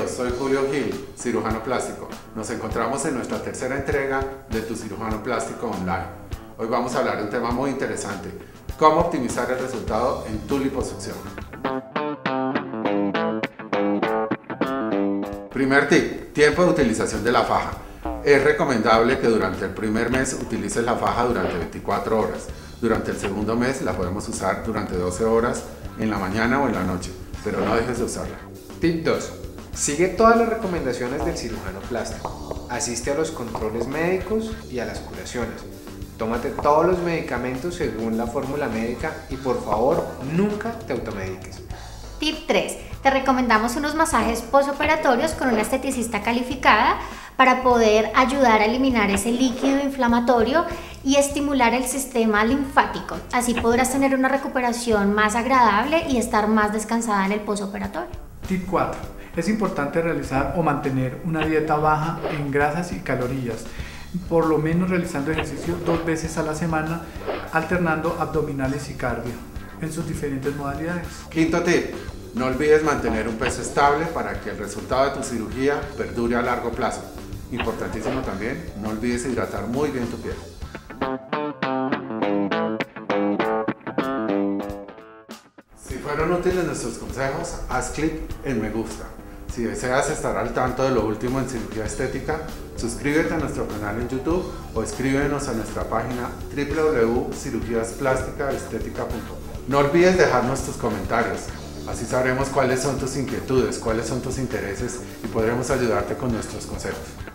Bienvenidos, soy Julio Gil, cirujano plástico. Nos encontramos en nuestra tercera entrega de Tu Cirujano Plástico Online. Hoy vamos a hablar de un tema muy interesante: cómo optimizar el resultado en tu liposucción. Primer tip: tiempo de utilización de la faja. Es recomendable que durante el primer mes utilices la faja durante 24 horas. Durante el segundo mes la podemos usar durante 12 horas en la mañana o en la noche, pero no dejes de usarla. Tip 2. Sigue todas las recomendaciones del cirujano plástico. Asiste a los controles médicos y a las curaciones. Tómate todos los medicamentos según la fórmula médica y por favor nunca te automediques. Tip 3. Te recomendamos unos masajes postoperatorios con una esteticista calificada para poder ayudar a eliminar ese líquido inflamatorio y estimular el sistema linfático. Así podrás tener una recuperación más agradable y estar más descansada en el postoperatorio. Tip 4. Es importante realizar o mantener una dieta baja en grasas y calorías, por lo menos realizando ejercicio 2 veces a la semana, alternando abdominales y cardio en sus diferentes modalidades. Quinto tip: no olvides mantener un peso estable para que el resultado de tu cirugía perdure a largo plazo. Importantísimo también, no olvides hidratar muy bien tu piel. Si fueron útiles nuestros consejos, haz clic en me gusta. Si deseas estar al tanto de lo último en cirugía estética, suscríbete a nuestro canal en YouTube o escríbenos a nuestra página www.cirugiasplasticaestética.com. No olvides dejarnos tus comentarios, así sabremos cuáles son tus inquietudes, cuáles son tus intereses y podremos ayudarte con nuestros consejos.